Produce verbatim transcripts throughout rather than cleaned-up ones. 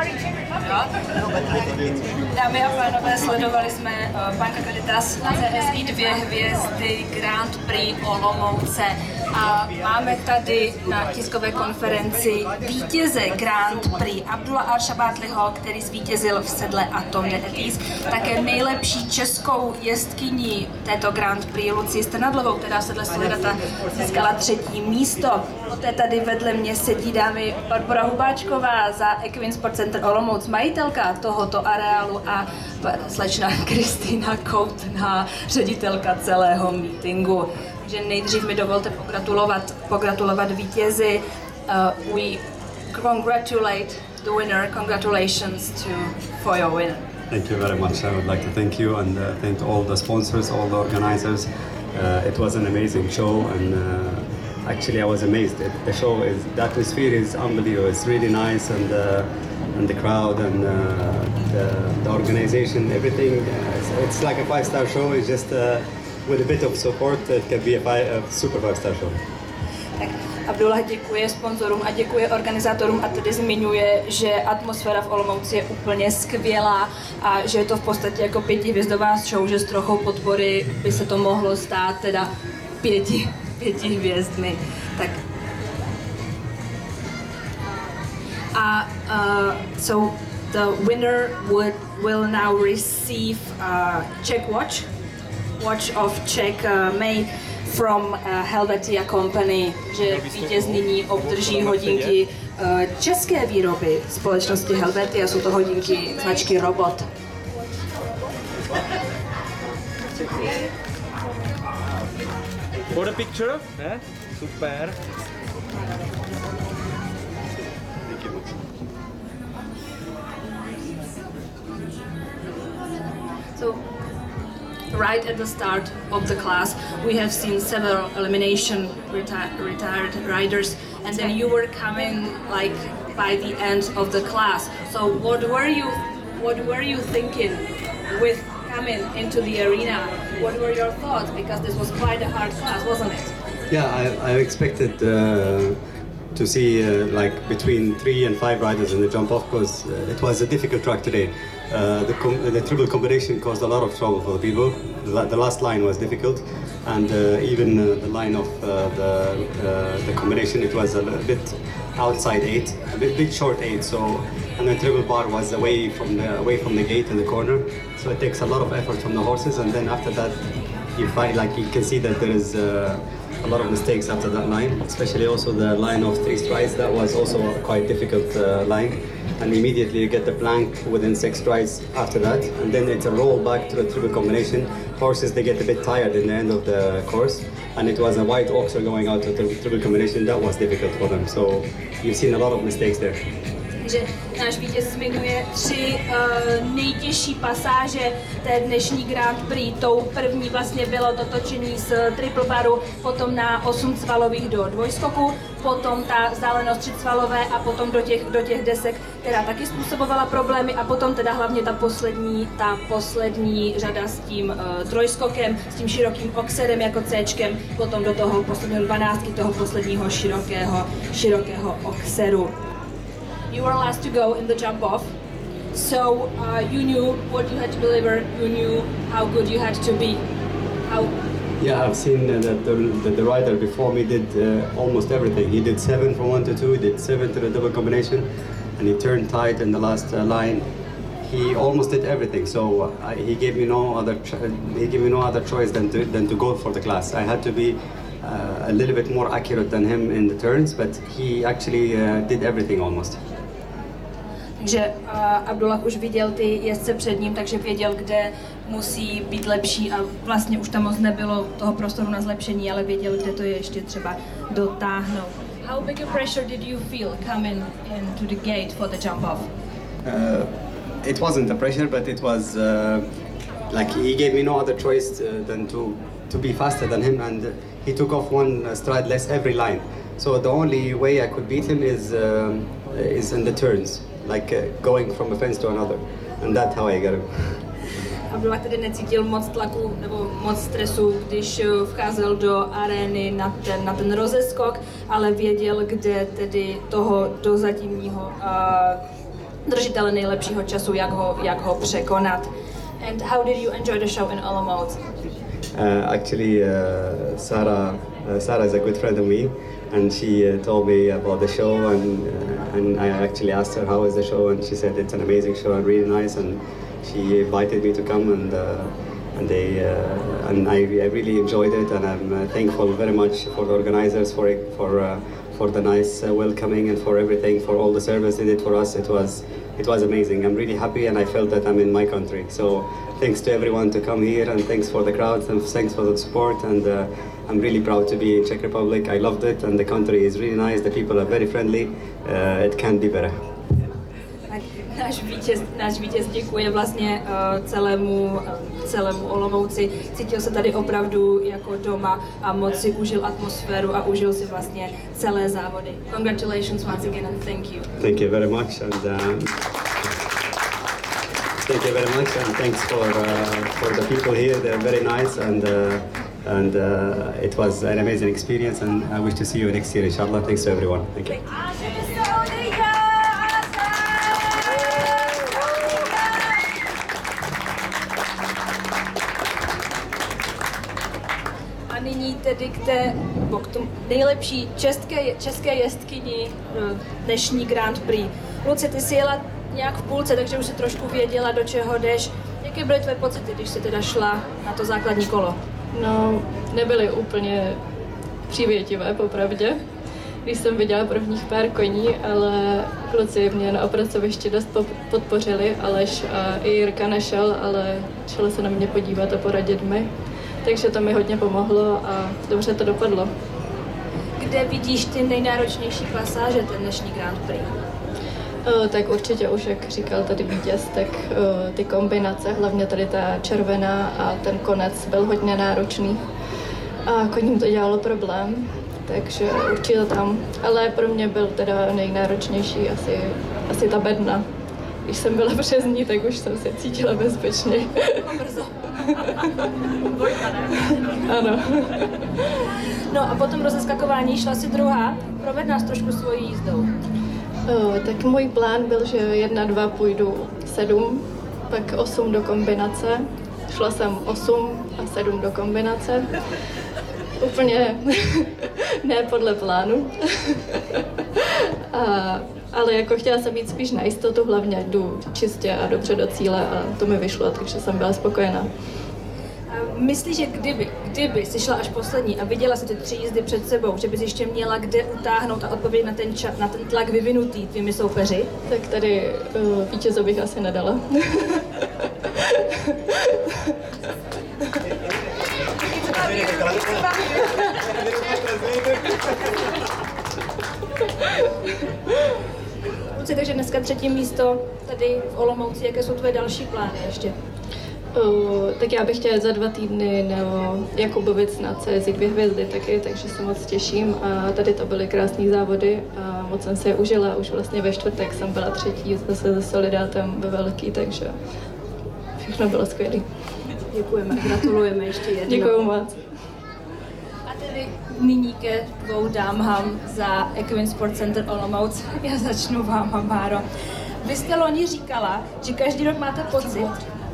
Dámy a pánové, sledovali jsme uh, Banka Caritas C S I dvě hvězdy Grand Prix Olomouce a máme tady na tiskové konferenci vítěze Grand Prix Abdula Aršabátliho, který zvítězil v sedle Atom Netetis, také nejlepší českou jezdkyni této Grand Prix Lucii Strnadlovou, která v sedle Solidata získala třetí místo. Poté tady vedle mě sedí dámy Barbora Hubáčková za Equine Sport Center Olomouc, majitelka tohoto areálu, a slečna Kristýna Koutná, ředitelka celého meetingu. Takže nejdřív mi dovolte pogratulovat, pogratulovat vítězi. Uh, we congratulate the winner. Congratulations to, for your win. Thank you very much. I would like to thank you and uh, thank all the sponsors, all the organizers. Uh, it was an amazing show, and uh, actually I was amazed. It, the show is, the atmosphere is unbelievable. It's really nice, and uh, and the crowd and uh, the, the organization, everything. Uh, it's, it's like a five-star show. It's just uh, with a bit of support, it can be a, five, a super five-star show. Tak Abdullah děkuje sponzorům a děkuje organizátorům a tedy zmiňuje, že atmosféra v Olomouci je úplně skvělá a že je to v podstatě jako pětihvězdová show, že s trochou podpory by se to mohlo stát teda pěti, pěti hvězdmi. Tak a uh, so the winner would will now receive a Czech watch, watch of Czech uh, made from uh, Helvetia Company, že vítěz nyní obdrží hodinky uh, české výroby společnosti Helvetia, jsou to hodinky značky Robot. For the picture, ne? Super. So, right at the start of the class, we have seen several elimination reti retired riders, and then you were coming like by the end of the class. So, what were you, what were you thinking with coming into the arena? What were your thoughts? Because this was quite a hard class, wasn't it? Yeah, I, I expected uh, to see uh, like between three and five riders in the jump off, because uh, it was a difficult track today. Uh, the, com the triple combination caused a lot of trouble for the people. The, the last line was difficult, and uh, even uh, the line of uh, the uh, the combination, it was a little bit outside eight, a bit, bit short eight. So, and the triple bar was away from the away from the gate in the corner. So it takes a lot of effort from the horses, and then after that, you find like you can see that there is. Uh, a lot of mistakes after that line, especially also the line of three strides. That was also a quite difficult uh, line, and immediately you get the plank within six strides after that, and then it's a roll back to the triple combination. Horses, they get a bit tired in the end of the course, and it was a wide oxer going out to the triple combination. That was difficult for them, so you've seen a lot of mistakes there. Že náš vítěz zmiňuje tři uh, nejtěžší pasáže té dnešní Grand Prix. Tou první vlastně bylo to točení z triple baru, potom na osm cvalových do dvojskoku, potom ta vzdálenost tři cvalové a potom do těch, do těch desek, která taky způsobovala problémy, a potom teda hlavně ta poslední, ta poslední řada s tím uh, trojskokem, s tím širokým oxerem jako Cčkem, potom do toho posledního dvanáctky, toho posledního širokého, širokého oxeru. You were last to go in the jump off, so uh, you knew what you had to deliver, you knew how good you had to be. How? Yeah, I've seen uh, that the, the, the rider before me did uh, almost everything. He did seven from one to two, he did seven to the double combination, and he turned tight in the last uh, line. He almost did everything, so uh, I, he gave me no other he gave me no other choice than to than to go for the class. I had to be uh, a little bit more accurate than him in the turns, but he actually uh, did everything almost. Takže uh, Abdullah už viděl ty jezdce před ním, takže věděl, kde musí být lepší, a vlastně už tam moc nebylo toho prostoru na zlepšení, ale věděl, kde to je ještě třeba dotáhnout. How big a pressure did you feel coming into the gate for the jump off? Uh, it wasn't a pressure, but it was uh, like he gave me no other choice uh, than to to be faster than him, and he took off one uh, stride less every line. So the only way I could beat him is um, is in the turns. Like uh, going from a fence to another, and that's how I got him. Abdullah tedy necítil moc tlaku nebo moc stresu, když vcházel do arény na ten, na ten rozeskok, ale věděl, kde tedy toho dozatímního uh, držitele nejlepšího času, jak ho, jak ho překonat. And how did you enjoy the show in Olomouc? Uh, actually, uh, Sarah, uh, Sarah is a good friend of me, and she uh, told me about the show, and uh, and I actually asked her how is the show, and she said it's an amazing show and really nice, and she invited me to come, and uh, and they uh, and I, I really enjoyed it, and I'm uh, thankful very much for the organizers for it, for uh, for the nice uh, welcoming and for everything, for all the service they did for us. It was it was amazing. I'm really happy, and I felt that I'm in my country. So thanks to everyone to come here, and thanks for the crowds, and thanks for the support, and uh, I'm really proud to be in Czech Republic. I loved it, and the country is really nice. The people are very friendly. Uh, it can be better. Náš vítěz, náš vítěz děkuje vlastně uh, celému, uh, celému Olomouci. Cítil se tady opravdu jako doma a moc si užil atmosféru a užil si vlastně celé závody. Congratulations once again and thank you. Thank you very much, and um, thank you very much, and thanks for uh, for the people here. They're very nice, and uh, and uh, it was an amazing experience. And I wish to see you next year, inshallah. Thanks to everyone. Thank you. A nyní tedy k té, bo k tomu nejlepší české, české jezdkyni dnešní Grand Prix. Luci, ty jsi jela nějak v půlce, takže už si trošku věděla, do čeho jdeš. Jaké byly tvé pocity, když jsi teda šla na to základní kolo? No, nebyly úplně přívětivé, popravdě, když jsem viděla prvních pár koní, ale kluci mě na opracovišti dost podpořili, Aleš a i Jirka nešel, ale šel se na mě podívat a poradit mi. Takže to mi hodně pomohlo a dobře to dopadlo. Kde vidíš ty nejnáročnější pasáže ten dnešní Grand Prix? O, tak určitě už, jak říkal tady vítěz, tak o, ty kombinace, hlavně tady ta červená a ten konec byl hodně náročný. A koním to dělalo problém, takže určitě tam. Ale pro mě byl teda nejnáročnější asi, asi ta bedna. Když jsem byla přes ní, tak už jsem se cítila bezpečně. Brzo. Dvojka, ne? Ano. No a potom rozeskakování šla si druhá. Proved nás trošku svojí jízdou. O, tak můj plán byl, že jedna, dva půjdu sedm, pak osm do kombinace. Šla jsem osm a sedm do kombinace. Úplně ne podle plánu. a, ale jako chtěla jsem jít spíš na jistotu, hlavně jdu čistě a dobře do cíle a to mi vyšlo, takže jsem byla spokojená. Myslíš, že kdyby, kdyby jsi šla až poslední a viděla si ty tři jízdy před sebou, že bys ještě měla kde utáhnout a odpovědět na ten, ča, na ten tlak vyvinutý tvými soupeři? Tak tady uh, vítězo bych asi nedala. Luci, takže dneska třetí místo tady v Olomouci. Jaké jsou tvoje další plány ještě? Uh, tak já bych chtěla za dva týdny nebo Jakubovic na C S I dvě hvězdy taky, takže se moc těším a tady to byly krásné závody a moc jsem si je užila. Už vlastně ve čtvrtek jsem byla třetí zase se Solidátem ve Velký, takže všechno bylo skvělé. Děkujeme, gratulujeme ještě jednou. Děkuju moc. A tedy nyní ke dvou dámám za Equine Sport Center Olomouc. Já začnu váma, Máro. Vy jste loni říkala, že každý rok máte pocit,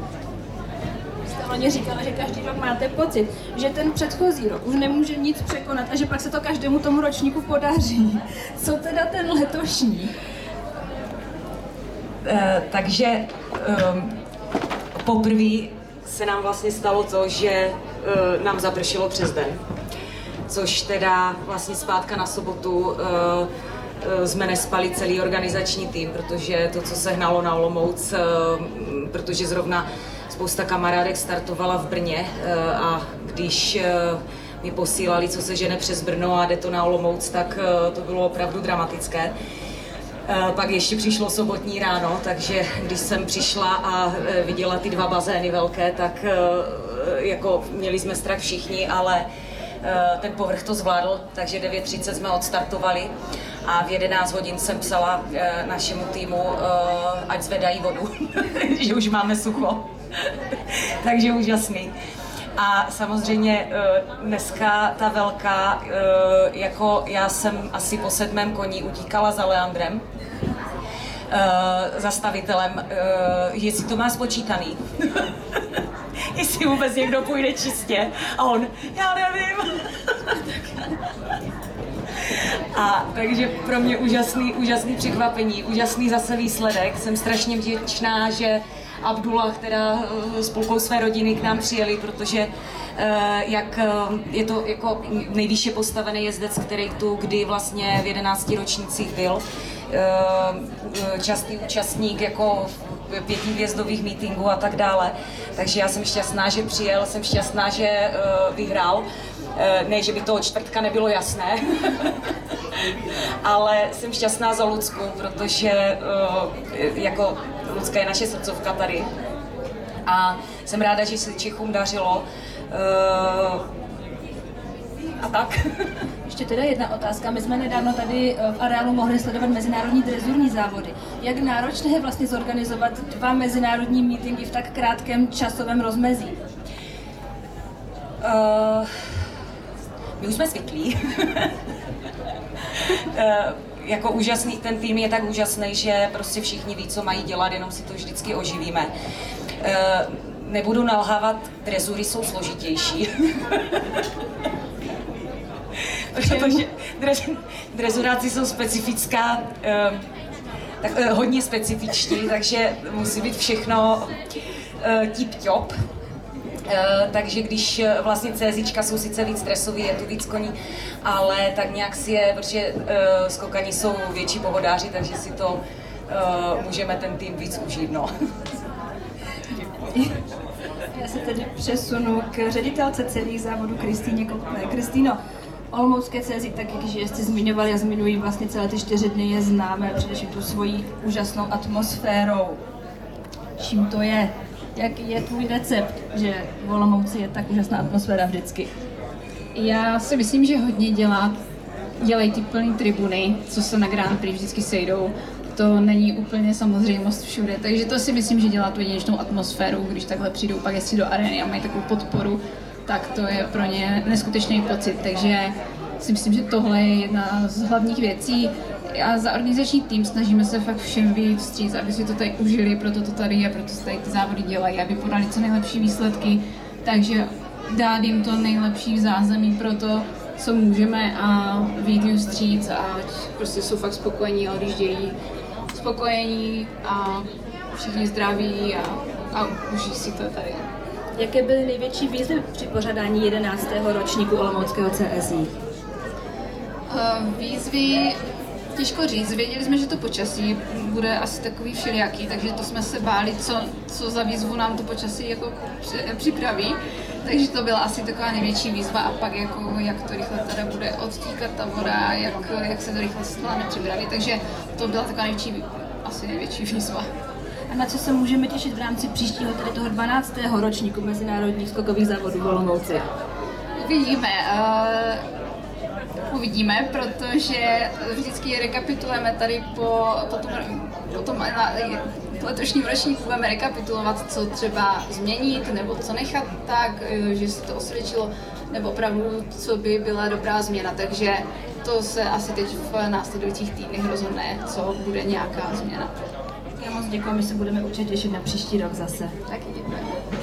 Loni říkala, že každý rok máte pocit, že ten předchozí rok už nemůže nic překonat a že pak se to každému tomu ročníku podaří. Co teda ten letošní? E, takže e, poprvé se nám vlastně stalo to, že e, nám zapršelo přes den. Což teda vlastně zpátka na sobotu e, e, jsme nespali celý organizační tým, protože to, co se hnalo na Olomouc, e, protože zrovna spousta kamarádek startovala v Brně a když mi posílali, co se žene přes Brno a jde to na Olomouc, tak to bylo opravdu dramatické. Pak ještě přišlo sobotní ráno, takže když jsem přišla a viděla ty dva bazény velké, tak jako měli jsme strach všichni, ale ten povrch to zvládl, takže devět třicet jsme odstartovali a v jedenáct hodin jsem psala našemu týmu, ať zvedají vodu, že už máme sucho. Takže úžasný. A samozřejmě dneska ta velká, jako já jsem asi po sedmém koni utíkala za Leandrem zastavitelem, uh, jestli to má spočítaný. Jestli vůbec někdo půjde čistě. A on, já nevím. A takže pro mě úžasný, úžasný překvapení, úžasný zase výsledek. Jsem strašně vděčná, že Abdullah, která s půlkou své rodiny k nám přijeli, protože jak je to jako nejvýše postavený jezdec, který tu kdy vlastně v jedenácti ročnících byl, častý účastník jako pětihvězdových meetingů a tak dále. Takže já jsem šťastná, že přijel, jsem šťastná, že vyhrál. Ne, že by to od čtvrtka nebylo jasné, ale jsem šťastná za Lucku, protože jako Lucka je naše srdcovka tady a jsem ráda, že se Čechům dařilo a tak. Ještě teda jedna otázka. My jsme nedávno tady v areálu mohli sledovat mezinárodní drezurní závody. Jak náročné je vlastně zorganizovat dva mezinárodní meetingy v tak krátkém časovém rozmezí? Uh, my už jsme zvyklí. uh, jako úžasný, ten tým je tak úžasný, že prostě všichni ví, co mají dělat, jenom si to vždycky oživíme. Uh, nebudu nalhávat, drezury jsou složitější. Protože drez, drezuráci jsou specifická, uh, tak, uh, hodně specifičtí, takže musí být všechno uh, tip-top. Uh, takže když uh, vlastně CZčka jsou sice víc stresový, je tu víc koní, ale tak nějak si je, protože uh, skokani jsou větší pohodáři, takže si to uh, můžeme ten tým víc užít, no. Já se tedy přesunu k ředitelce celých závodů Kristýně Kotlé. Kristýno, olomoucké C Z, tak jak jste zmiňovali a zmiňují vlastně celé ty čtyři dny, je známé především tu svojí úžasnou atmosférou. Čím to je? Jaký je tvůj recept, že v Olomouci je tak úžasná atmosféra vždycky? Já si myslím, že hodně dělat, dělají ty plný tribuny, co se na Grand Prix vždycky sejdou. To není úplně samozřejmost všude, takže to si myslím, že dělá tu jedinečnou atmosféru, když takhle přijdou pak jestli do arény a mají takovou podporu, tak to je pro ně neskutečný pocit, takže si myslím, že tohle je jedna z hlavních věcí. A za organizační tým snažíme se fakt všem vyjít vstříc, aby si to tady užili, proto to tady je, proto se tady ty závody dělají, aby podali co nejlepší výsledky, takže dát jim to nejlepší zázemí pro to, co můžeme a vyjít jim vstříc a prostě jsou fakt spokojení a odjíždějí spokojení a všichni zdraví a, a uží si to tady. Jaké byly největší výzvy při pořádání jedenáctého ročníku olomouckého C S I? Uh, výzvy těžko říct, věděli jsme, že to počasí bude asi takový všelijaký, takže to jsme se báli, co, co za výzvu nám to počasí jako připraví. Takže to byla asi taková největší výzva a pak jako, jak to rychle teda bude odtíkat ta voda, jak, jak se to rychle zvládne připravit, takže to byla taková největší, asi největší výzva. A na co se můžeme těšit v rámci příštího, tedy toho dvanáctého ročníku mezinárodních skokových závodů v Olomouci? Uvidíme. Uh, Uvidíme, protože vždycky rekapitulujeme tady po, po tom, po tom letošním ročníku, budeme rekapitulovat, co třeba změnit nebo co nechat tak, že se to osvědčilo, nebo opravdu, co by byla dobrá změna. Takže to se asi teď v následujících týdnech rozhodne, co bude nějaká změna. Já moc děkuji, my se budeme určitě těšit na příští rok zase. Taky děkuji.